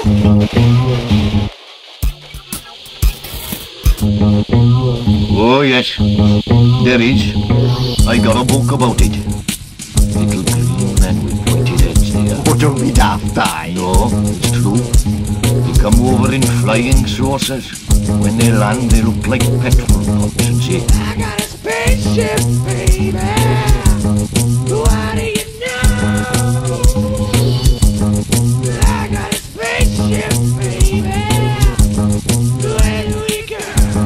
Oh yes, there is. I got a book about it. Little green men with pointed heads there. Oh, don't be daft, aye. No, it's true. They come over in flying saucers. When they land, they look like petrol pumps and say, I got a spaceship, baby. What do you know? I got a spaceship, baby. Where do we go?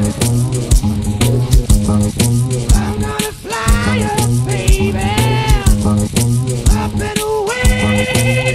I'm gonna fly up, baby. Up and away.